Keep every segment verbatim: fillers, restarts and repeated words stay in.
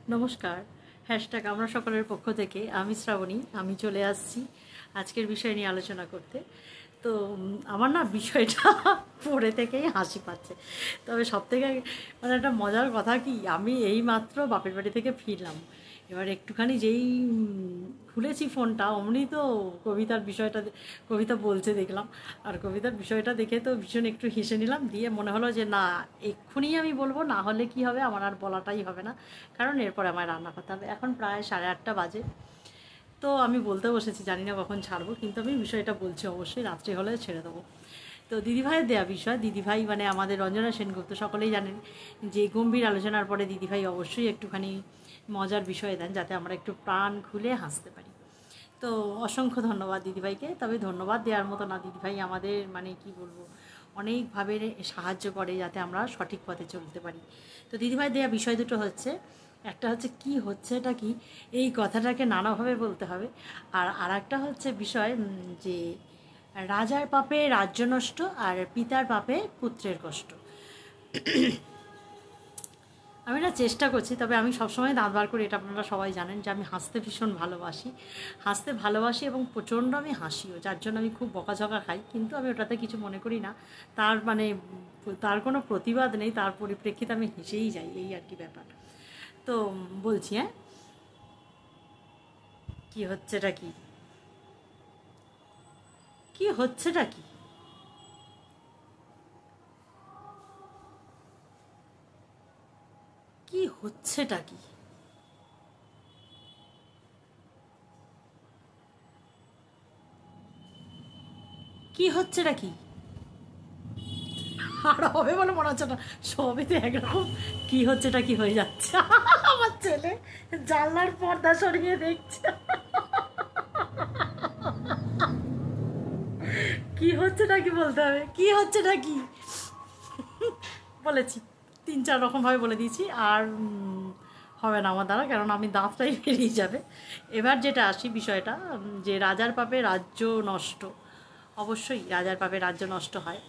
নমস্কার। হ্যাশট্যাগ আমরা সকলের পক্ষ থেকে আমি শ্রাবণী, আমি চলে আসছি আজকের বিষয় নিয়ে আলোচনা করতে। তো আমার না বিষয়টা পড়ে থেকেই হাসি পাচ্ছে। তবে সবথেকে মানে একটা মজার কথা কি, আমি এই মাত্র বাপের বাড়ি থেকে ফিরলাম। এবার একটুখানি যেই খুলেছি ফোনটা, অমনি তো কবিতার বিষয়টা কবিতা বলছে দেখলাম। আর কবিতার বিষয়টা দেখে তো ভীষণ একটু হেসে নিলাম, দিয়ে মনে হলো যে না, এক্ষুনি আমি বলবো, না হলে কি হবে, আমার আর বলাটাই হবে না, কারণ এরপর আমায় রান্না করতে হবে। এখন প্রায় সাড়ে আটটা বাজে, তো আমি বলতে বসেছি, জানি না কখন ছাড়বো, কিন্তু আমি বিষয়টা বলছি, অবশ্যই রাত্রে হলে ছেড়ে দেবো। তো দিদিভাইয়ের দেয়া বিষয়, দিদিভাই মানে আমাদের রঞ্জনা সেনগুপ্ত, সকলেই জানেন যে গম্ভীর আলোচনার পরে দিদিভাই অবশ্যই একটুখানি মজার বিষয় দেন, যাতে আমরা একটু প্রাণ খুলে হাসতে পারি। তো অসংখ্য ধন্যবাদ দিদিভাইকে। তবে ধন্যবাদ দেওয়ার মতো না, দিদিভাই আমাদের মানে কি বলবো, অনেকভাবে সাহায্য করে যাতে আমরা সঠিক পথে চলতে পারি। তো দিদিভাই দেওয়া বিষয় দুটো হচ্ছে, একটা হচ্ছে কি হচ্ছে এটা কি, এই কথাটাকে নানাভাবে বলতে হবে। আর আর একটা হচ্ছে বিষয় যে রাজার পাপে রাজ্য নষ্ট, আর পিতার পাপে পুত্রের কষ্ট। আমি না চেষ্টা করছি, তবে আমি সবসময় দাঁত বার করি, এটা আপনারা সবাই জানেন যে আমি হাসতে ভীষণ ভালোবাসি, হাসতে ভালোবাসি এবং প্রচণ্ড আমি হাসিও, যার জন্য আমি খুব বকাঝকা খাই, কিন্তু আমি ওটাতে কিছু মনে করি না। তার মানে তার কোনো প্রতিবাদ নেই, তার পরিপ্রেক্ষিতে আমি হেসেই যাই, এই আর কি ব্যাপার। তো বলছি, হ্যাঁ, কী হচ্ছেটা কি কী হচ্ছেটা কি কি হচ্ছেটা কি কি হচ্ছেটা কি আর হবে বলে মনে হচ্ছে না, সবই তো একরকম। কি হচ্ছেটা কি হয়ে যাচ্ছে। আমার ছেলে জানলার পর্দা সরিয়ে দেখছে। কি হচ্ছেটা কি বলতে হবে, কি হচ্ছেটা কি বলেছি, তিন চার রকমভাবে বলে দিয়েছি, আর হবে না আমার দ্বারা, কারণ আমি দাঁতটাই বেরিয়ে যাবে। এবার যেটা আসি বিষয়টা, যে রাজার পাপে রাজ্য নষ্ট, অবশ্যই রাজার পাপে রাজ্য নষ্ট হয়,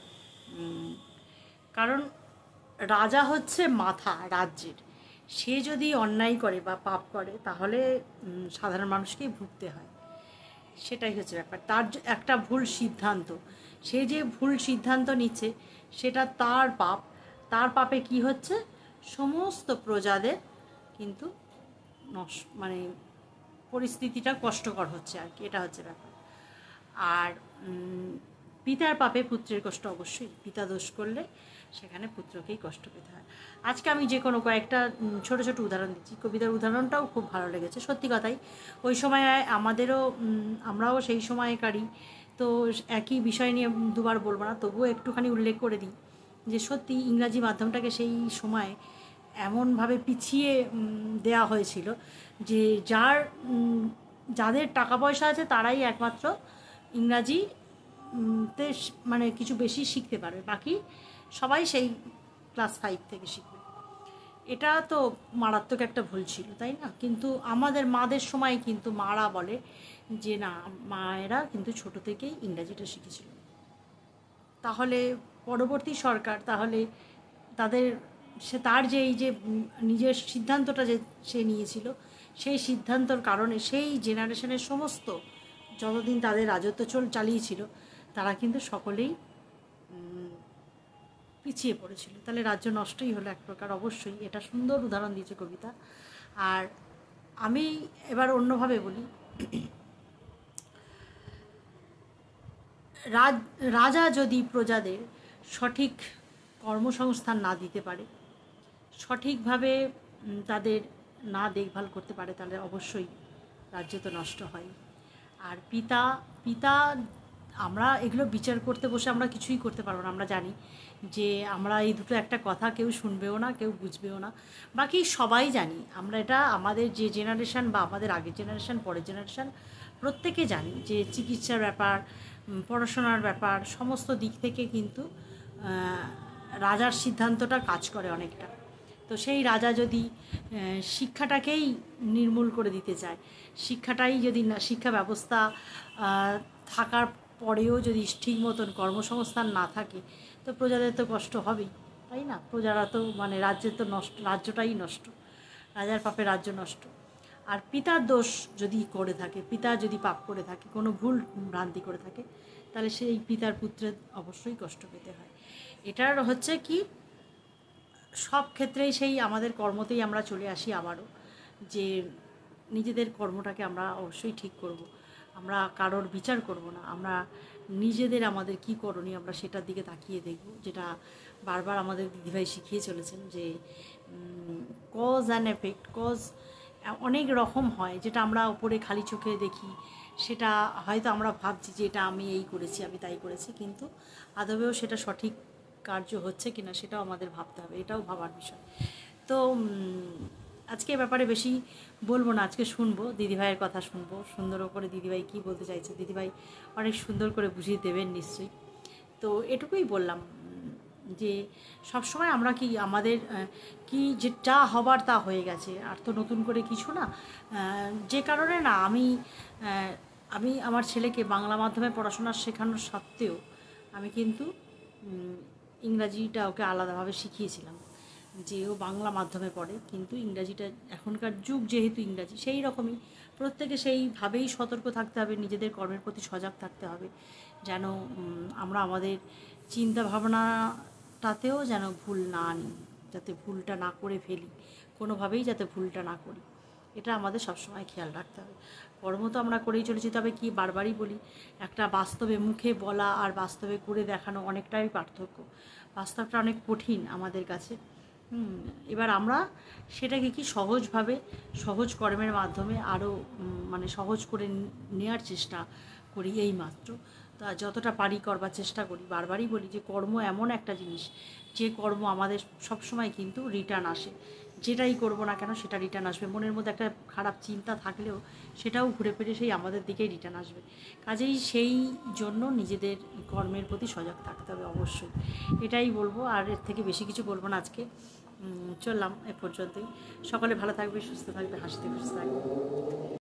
কারণ রাজা হচ্ছে মাথা রাজ্যের। সে যদি অন্যায় করে বা পাপ করে, তাহলে সাধারণ মানুষকেই ভুগতে হয়, সেটাই হচ্ছে ব্যাপার। তার একটা ভুল সিদ্ধান্ত, সে যে ভুল সিদ্ধান্ত নিচ্ছে সেটা তার পাপ। তার পাপে কি হচ্ছে, সমস্ত প্রজাদের কিন্তু নষ্ট, মানে পরিস্থিতিটা কষ্টকর হচ্ছে আর কি, এটা হচ্ছে ব্যাপার। আর পিতার পাপে পুত্রের কষ্ট, অবশ্যই পিতা দোষ করলে সেখানে পুত্রকেই কষ্ট পেতে হয়। আজকে আমি যে কোনো কয়েকটা ছোট ছোট উদাহরণ দিচ্ছি, কবিতার উদাহরণটাও খুব ভালো লেগেছে, সত্যি কথাই। ওই সময় আমাদেরও, আমরাও সেই সময়কারই, তো একই বিষয় নিয়ে দুবার বলবো না, তবুও একটুখানি উল্লেখ করে দিই যে সত্যি ইংরাজি মাধ্যমটাকে সেই সময় এমনভাবে পিছিয়ে দেয়া হয়েছিল যে যার যাদের টাকা পয়সা আছে তারাই একমাত্র ইংরাজি তে মানে কিছু বেশি শিখতে পারবে, বাকি সবাই সেই ক্লাস ফাইভ থেকে শিখবে। এটা তো মারাত্মক একটা ভুল ছিল, তাই না? কিন্তু আমাদের মাদের সময় কিন্তু মারা বলে যে না, মায়েরা কিন্তু ছোটো থেকেই ইংরাজিটা শিখেছিল। তাহলে পরবর্তী সরকার, তাহলে তাদের সে তার যে এই যে নিজের সিদ্ধান্তটা যে সে নিয়েছিল, সেই সিদ্ধান্তর কারণে সেই জেনারেশনের সমস্ত যতদিন তাদের রাজত্ব চল চালিয়েছিল তারা কিন্তু সকলেই পিছিয়ে পড়েছিল। তাহলে রাজ্য নষ্টই হলো এক প্রকার, অবশ্যই। এটা সুন্দর উদাহরণ দিয়েছে কবিতা। আর আমি এবার অন্যভাবে বলি, রাজ রাজা যদি প্রজাদের সঠিক কর্মসংস্থান না দিতে পারে, সঠিকভাবে তাদের না দেখভাল করতে পারে, তাহলে অবশ্যই রাজ্য তো নষ্ট হয়। আর পিতা পিতা আমরা এগুলো বিচার করতে বসে আমরা কিছুই করতে পারবো না। আমরা জানি যে আমরা এই দুটো একটা কথা কেউ শুনবেও না, কেউ বুঝবেও না, বাকি সবাই জানি আমরা। এটা আমাদের যে জেনারেশান বা আমাদের আগের জেনারেশান, পরের জেনারেশান, প্রত্যেকে জানি যে চিকিৎসার ব্যাপার, পড়াশোনার ব্যাপার, সমস্ত দিক থেকে কিন্তু রাজার সিদ্ধান্তটা কাজ করে অনেকটা। তো সেই রাজা যদি শিক্ষাটাকেই নির্মূল করে দিতে চায়, শিক্ষাটাই যদি না, শিক্ষা ব্যবস্থা থাকার পরেও যদি ঠিক মতন কর্মসংস্থান না থাকে, তো প্রজাদের তো কষ্ট হবেই, তাই না? প্রজারা তো মানে রাজ্যের তো নষ্ট, রাজ্যটাই নষ্ট। রাজার পাপে রাজ্য নষ্ট। আর পিতার দোষ যদি করে থাকে, পিতা যদি পাপ করে থাকে, কোনো ভুল ভ্রান্তি করে থাকে, তাহলে সেই পিতার পুত্রের অবশ্যই কষ্ট পেতে হয়। এটার হচ্ছে কি সব ক্ষেত্রেই সেই আমাদের কর্মতেই আমরা চলে আসি আবারও, যে নিজেদের কর্মটাকে আমরা অবশ্যই ঠিক করব, আমরা কারোর বিচার করব না, আমরা নিজেদের আমাদের কি করণীয় আমরা সেটার দিকে তাকিয়ে দেখব, যেটা বারবার আমাদের দিদিভাই শিখিয়ে চলেছেন যে কজ অ্যান্ড এফেক্ট। কজ অনেক রকম হয়, যেটা আমরা ওপরে খালি চোখে দেখি, সেটা হয়তো আমরা ভাবছি যে এটা আমি এই করেছি, আমি তাই করেছি, কিন্তু আদবেও সেটা সঠিক কার্য হচ্ছে কিনা সেটাও আমাদের ভাবতে হবে, এটাও ভাবার বিষয়। তো আজকে এ ব্যাপারে বেশি বলবো না, আজকে শুনবো দিদিভাইয়ের কথা, শুনবো সুন্দর করে দিদিভাই কী বলতে চাইছে, দিদিভাই অনেক সুন্দর করে বুঝিয়ে দেবেন নিশ্চয়ই। তো এটুকুই বললাম যে সবসময় আমরা কি আমাদের কি যে যা হবার তা হয়ে গেছে, আর তো নতুন করে কিছু না, যে কারণে না আমি আমি আমার ছেলেকে বাংলা মাধ্যমে পড়াশোনা শেখানোর সত্ত্বেও আমি কিন্তু ইংরাজিটা ওকে আলাদাভাবে শিখিয়েছিলাম, যে ও বাংলা মাধ্যমে পড়ে, কিন্তু ইংরাজিটা এখনকার যুগ যেহেতু ইংরাজি, সেই রকমই প্রত্যেকে সেইভাবেই সতর্ক থাকতে হবে, নিজেদের কর্মের প্রতি সজাগ থাকতে হবে, যেন আমরা আমাদের চিন্তা ভাবনাটাতেও যেন ভুল না আনি, যাতে ভুলটা না করে ফেলি, কোনোভাবেই যাতে ভুলটা না করি, এটা আমাদের সবসময় খেয়াল রাখতে হবে। কর্ম তো আমরা করেই চলেছি, তবে কি বারবারই বলি, একটা বাস্তবে মুখে বলা আর বাস্তবে করে দেখানো অনেকটাই পার্থক্য, বাস্তবটা অনেক কঠিন আমাদের কাছে। এবার আমরা সেটাকে কি সহজভাবে সহজ কর্মের মাধ্যমে আরও মানে সহজ করে নেওয়ার চেষ্টা করি, এই মাত্র। তা যতটা পারি করবার চেষ্টা করি। বারবারই বলি যে কর্ম এমন একটা জিনিস, যে কর্ম আমাদের সবসময় কিন্তু রিটার্ন আসে, যেটাই করবো না কেন সেটা রিটার্ন আসবে। মনের মধ্যে একটা খারাপ চিন্তা থাকলেও সেটাও ঘুরে ফিরে সেই আমাদের দিকেই রিটার্ন আসবে। কাজেই সেই জন্য নিজেদের কর্মের প্রতি সজাগ থাকতে হবে অবশ্যই, এটাই বলবো। আর এর থেকে বেশি কিছু বলবো না আজকে, চললাম এ পর্যন্তই। সকলে ভালো থাকবে, সুস্থ থাকবে, হাসিতে খুশি থাকবে।